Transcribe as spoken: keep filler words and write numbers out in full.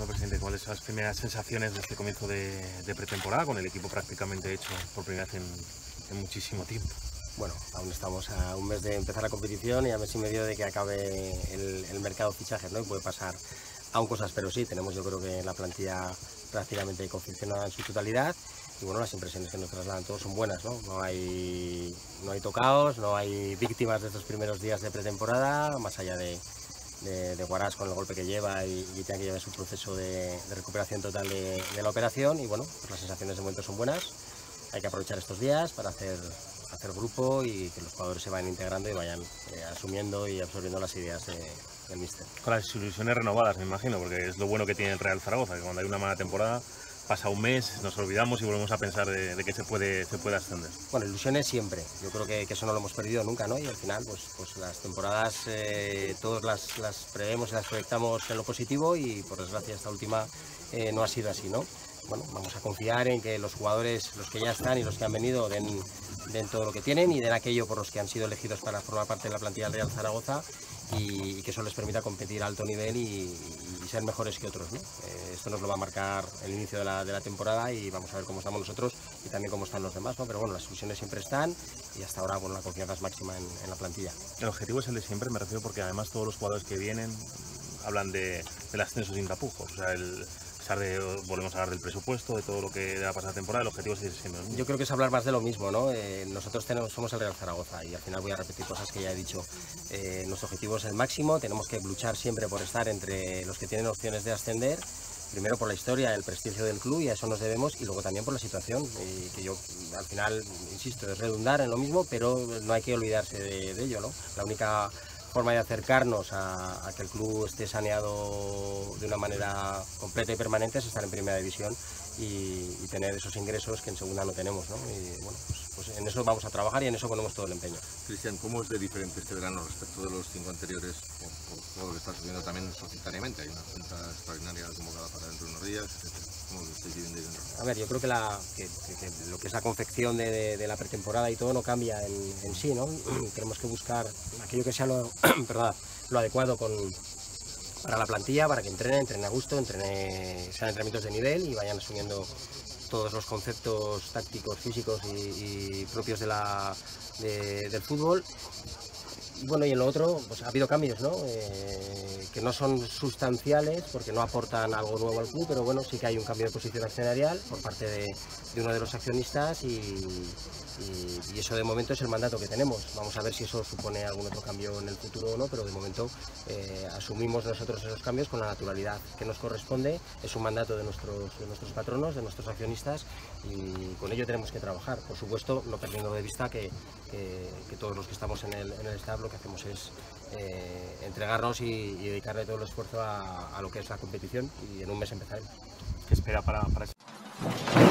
Bueno, presidente, ¿cuáles son las primeras sensaciones de este comienzo de, de pretemporada con el equipo prácticamente hecho por primera vez en, en muchísimo tiempo? Bueno, aún estamos a un mes de empezar la competición y a mes y medio de que acabe el, el mercado de fichajes, ¿no? Y puede pasar aún cosas, pero sí, tenemos yo creo que la plantilla prácticamente confeccionada en su totalidad y bueno, las impresiones que nos trasladan todos son buenas, ¿no? No hay, no hay tocaos, no hay víctimas de estos primeros días de pretemporada, más allá de, de, de Guarás con el golpe que lleva y, y tiene que llevar su proceso de, de recuperación total de, de la operación y bueno, pues las sensaciones de momento son buenas, hay que aprovechar estos días para hacer... hacer grupo y que los jugadores se vayan integrando y vayan eh, asumiendo y absorbiendo las ideas de, del míster. Con las ilusiones renovadas, me imagino, porque es lo bueno que tiene el Real Zaragoza, que cuando hay una mala temporada pasa un mes, nos olvidamos y volvemos a pensar de, de que se puede, se puede ascender. Bueno, ilusiones siempre, yo creo que, que eso no lo hemos perdido nunca, ¿no? Y al final, pues, pues las temporadas eh, todos las, las prevemos y las proyectamos en lo positivo y por desgracia esta última eh, no ha sido así, ¿no? Bueno, vamos a confiar en que los jugadores, los que ya están y los que han venido, den, den todo lo que tienen y den aquello por los que han sido elegidos para formar parte de la plantilla del Real Zaragoza y, y que eso les permita competir a alto nivel y, y ser mejores que otros, ¿no? Eh, esto nos lo va a marcar el inicio de la, de la temporada y vamos a ver cómo estamos nosotros y también cómo están los demás, ¿no? Pero bueno, las ilusiones siempre están y hasta ahora bueno, la confianza es máxima en, en la plantilla. El objetivo es el de siempre, me refiero, porque además todos los jugadores que vienen hablan de, del ascenso sin tapujos, o sea, el... De, volvemos a hablar del presupuesto, de todo lo que va a pasar la temporada, el objetivo es siempre, ¿no? Yo creo que es hablar más de lo mismo, ¿no? Eh, nosotros tenemos, somos el Real Zaragoza y al final voy a repetir cosas que ya he dicho. Eh, nuestro objetivo es el máximo, tenemos que luchar siempre por estar entre los que tienen opciones de ascender, primero por la historia, el prestigio del club y a eso nos debemos y luego también por la situación, y que yo al final, insisto, es redundar en lo mismo, pero no hay que olvidarse de, de ello, ¿no? La única forma de acercarnos a, a que el club esté saneado de una manera completa y permanente es estar en primera división y, y tener esos ingresos que en segunda no tenemos, ¿no? Y bueno, pues, pues en eso vamos a trabajar y en eso ponemos todo el empeño. Cristian, ¿cómo es de diferente este verano respecto de los cinco anteriores por, por todo lo que está sucediendo también societariamente? Hay una junta extraordinaria convocada para dentro de unos días, etcétera. ¿Cómo lo estáis viviendo? A ver, yo creo que, la, que, que, que lo que es la confección de, de, de la pretemporada y todo no cambia en, en sí, ¿no? Tenemos que buscar aquello que sea lo, perdón, lo adecuado con, para la plantilla, para que entrene, entrene a gusto, entrene, sean entrenamientos de nivel y vayan asumiendo todos los conceptos tácticos, físicos y, y propios de la, de, del fútbol. Y bueno, y en lo otro, pues ha habido cambios, ¿no? Eh, que no son sustanciales porque no aportan algo nuevo al club, pero bueno, sí que hay un cambio de posición accionarial por parte de, de uno de los accionistas y, y, y eso de momento es el mandato que tenemos. Vamos a ver si eso supone algún otro cambio en el futuro o no, pero de momento eh, asumimos nosotros esos cambios con la naturalidad que nos corresponde. Es un mandato de nuestros, de nuestros patronos, de nuestros accionistas y con ello tenemos que trabajar. Por supuesto, no perdiendo de vista que, que, que todos los que estamos en el, en el staff lo que hacemos es eh, entregarnos y, y dedicarle todo el esfuerzo a, a lo que es la competición y en un mes empezaremos. ¿Qué espera para, para eso?